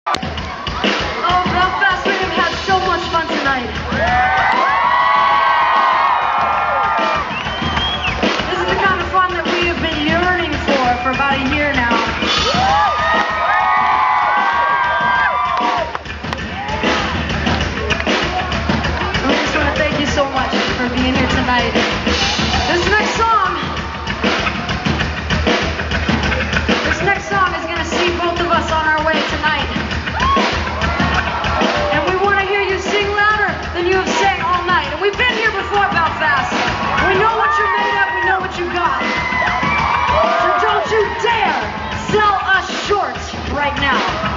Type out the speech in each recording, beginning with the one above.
Oh, Belfast, we have had so much fun tonight. This is the kind of fun that we have been yearning for about a year now. We just want to thank you so much for being here tonight. This next song is going to see both of us on our way tonight. And we want to hear you sing louder than you have sang all night. And we've been here before, Belfast. We know what you're made of. We know what you got. So don't you dare sell us short right now.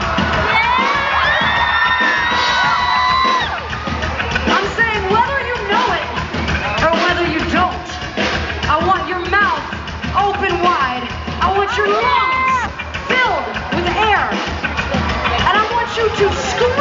I'm saying whether you know it or whether you don't, I want your mouth open wide. I want your lungs filled with air. And I want you to scream